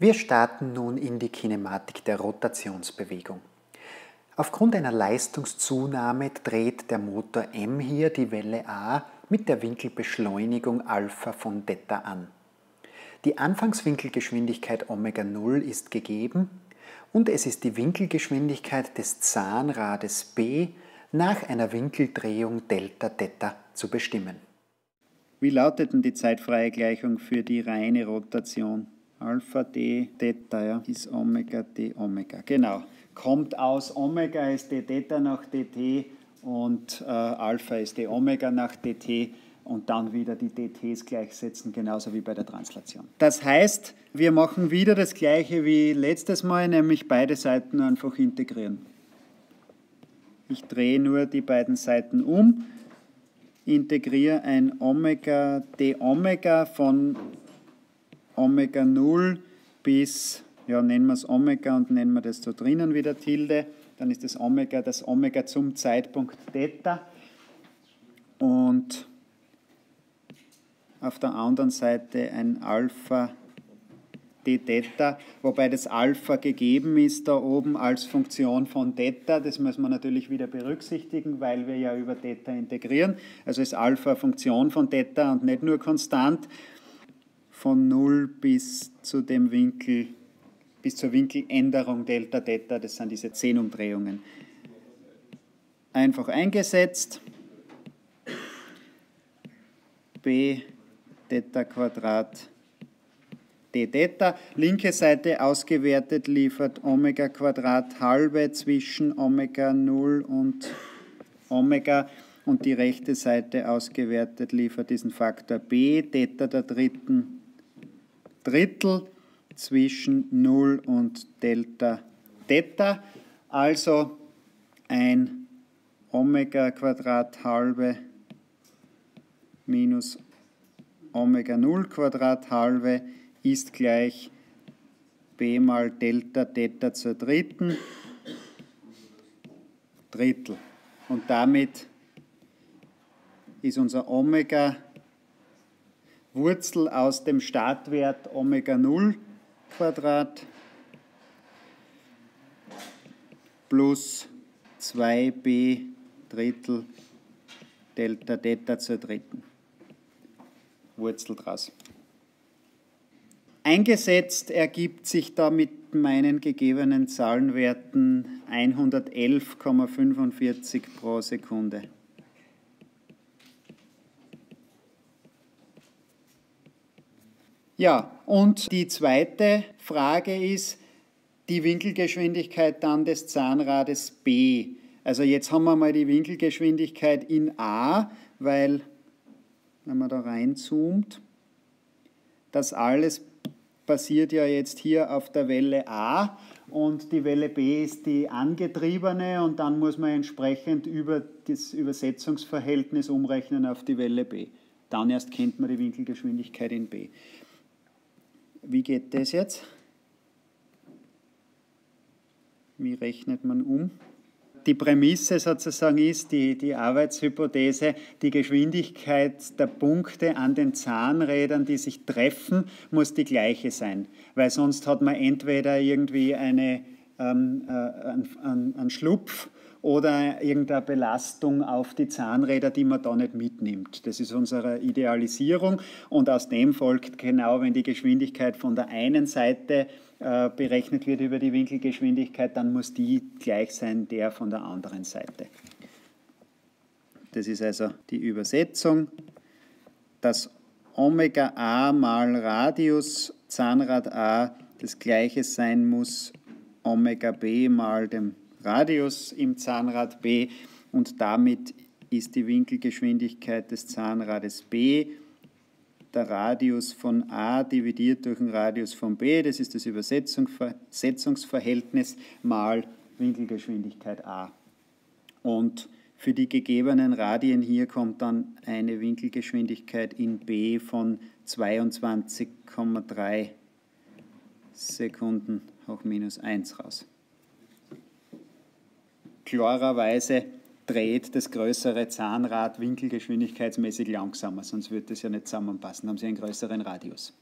Wir starten nun in die Kinematik der Rotationsbewegung. Aufgrund einer Leistungszunahme dreht der Motor M hier die Welle A mit der Winkelbeschleunigung Alpha von Theta an. Die Anfangswinkelgeschwindigkeit Ω0 ist gegeben und es ist die Winkelgeschwindigkeit des Zahnrades B nach einer Winkeldrehung Delta Theta zu bestimmen. Wie lautet denn die zeitfreie Gleichung für die reine Rotation? Alpha d Theta, ja, ist Omega d Omega. Genau. Kommt aus Omega ist d Theta nach dt und Alpha ist d Omega nach dt und dann wieder die dt's gleichsetzen, genauso wie bei der Translation. Das heißt, wir machen wieder das gleiche wie letztes Mal, nämlich beide Seiten einfach integrieren. Ich drehe nur die beiden Seiten um, integriere ein Omega d Omega von Omega 0 bis, ja, nennen wir es Omega und nennen wir das so drinnen wieder Tilde, dann ist das Omega zum Zeitpunkt Theta und auf der anderen Seite ein Alpha d Theta, wobei das Alpha gegeben ist da oben als Funktion von Theta. Das müssen wir natürlich wieder berücksichtigen, weil wir ja über Theta integrieren. Also ist Alpha Funktion von Theta und nicht nur konstant. Von 0 bis zur Winkeländerung Delta Theta, das sind diese 10 Umdrehungen. Einfach eingesetzt. B Theta Quadrat d Theta. Linke Seite ausgewertet liefert Omega Quadrat halbe zwischen Omega 0 und Omega und die rechte Seite ausgewertet liefert diesen Faktor B, Theta der dritten Drittel zwischen 0 und Delta Theta. Also ein Omega Quadrat halbe minus Omega 0 Quadrat halbe ist gleich b mal Delta Theta zur dritten Drittel. Und damit ist unser Omega Wurzel aus dem Startwert Omega 0 Quadrat plus 2b Drittel Delta Theta zur dritten. Wurzel draus. Eingesetzt ergibt sich da mit meinen gegebenen Zahlenwerten 111,45 pro Sekunde. Ja, und die zweite Frage ist die Winkelgeschwindigkeit dann des Zahnrades B. Also jetzt haben wir mal die Winkelgeschwindigkeit in A, weil, wenn man da reinzoomt, das alles basiert ja jetzt hier auf der Welle A und die Welle B ist die angetriebene und dann muss man entsprechend über das Übersetzungsverhältnis umrechnen auf die Welle B. Dann erst kennt man die Winkelgeschwindigkeit in B. Wie geht das jetzt? Wie rechnet man um? Die Prämisse sozusagen ist, die Arbeitshypothese, die Geschwindigkeit der Punkte an den Zahnrädern, die sich treffen, muss die gleiche sein. Weil sonst hat man entweder irgendwie einen Schlupf oder irgendeine Belastung auf die Zahnräder, die man da nicht mitnimmt. Das ist unsere Idealisierung und aus dem folgt genau, wenn die Geschwindigkeit von der einen Seite berechnet wird über die Winkelgeschwindigkeit, dann muss die gleich sein der von der anderen Seite. Das ist also die Übersetzung, dass Omega A mal Radius Zahnrad A das gleiche sein muss Omega B mal dem Radius im Zahnrad B und damit ist die Winkelgeschwindigkeit des Zahnrades B der Radius von A dividiert durch den Radius von B, das ist das Übersetzungsverhältnis mal Winkelgeschwindigkeit A. Und für die gegebenen Radien hier kommt dann eine Winkelgeschwindigkeit in B von 22,3 Sekunden hoch minus 1 raus. Klarerweise dreht das größere Zahnrad winkelgeschwindigkeitsmäßig langsamer, sonst würde das ja nicht zusammenpassen, haben Sie einen größeren Radius.